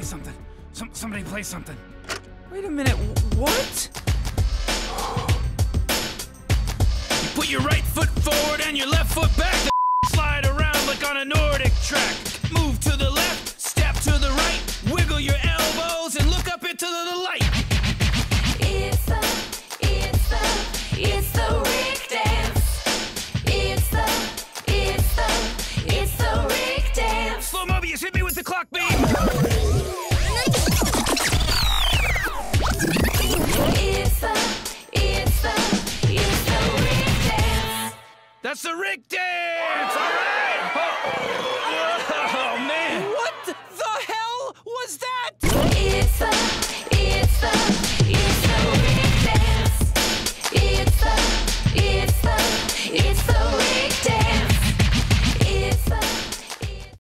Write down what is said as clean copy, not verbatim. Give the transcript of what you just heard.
something. Somebody play something. Wait a minute, what? You put your right foot forward and your left foot back. Slide around like on a Nordic track. Move to the left, step to the right. Wiggle your elbows and look up into the light. It's the Rick dance. It's the Rick dance. Slow Mobius, hit me with the clock beat. It's the Rick dance. That's the Rick dance. All right.